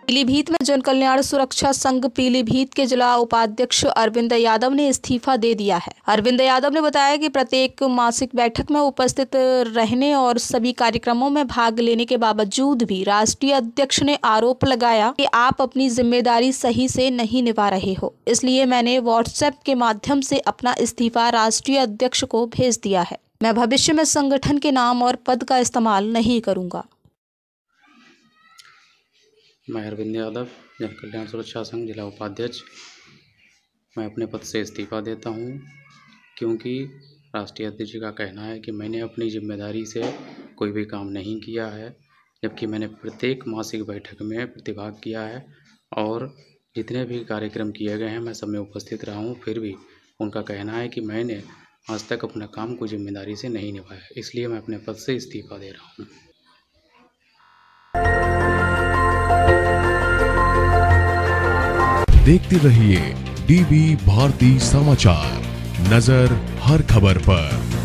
पीलीभीत में जन कल्याण सुरक्षा संघ पीलीभीत के जिला उपाध्यक्ष अरविंद यादव ने इस्तीफा दे दिया है। अरविंद यादव ने बताया कि प्रत्येक मासिक बैठक में उपस्थित रहने और सभी कार्यक्रमों में भाग लेने के बावजूद भी राष्ट्रीय अध्यक्ष ने आरोप लगाया कि आप अपनी जिम्मेदारी सही से नहीं निभा रहे हो। इसलिए मैंने व्हाट्सएप के माध्यम से अपना इस्तीफा राष्ट्रीय अध्यक्ष को भेज दिया है। मैं भविष्य में संगठन के नाम और पद का इस्तेमाल नहीं करूंगा। मैं अरविंद यादव, जन कल्याण सुरक्षा संघ जिला उपाध्यक्ष, मैं अपने पद से इस्तीफा देता हूं, क्योंकि राष्ट्रीय अध्यक्ष का कहना है कि मैंने अपनी जिम्मेदारी से कोई भी काम नहीं किया है, जबकि मैंने प्रत्येक मासिक बैठक में प्रतिभाग किया है और जितने भी कार्यक्रम किए गए हैं मैं सब में उपस्थित रहा हूं। फिर भी उनका कहना है कि मैंने आज तक अपना काम को जिम्मेदारी से नहीं निभाया, इसलिए मैं अपने पद से इस्तीफा दे रहा हूँ। देखते रहिए डीबी भारती समाचार, नजर हर खबर पर।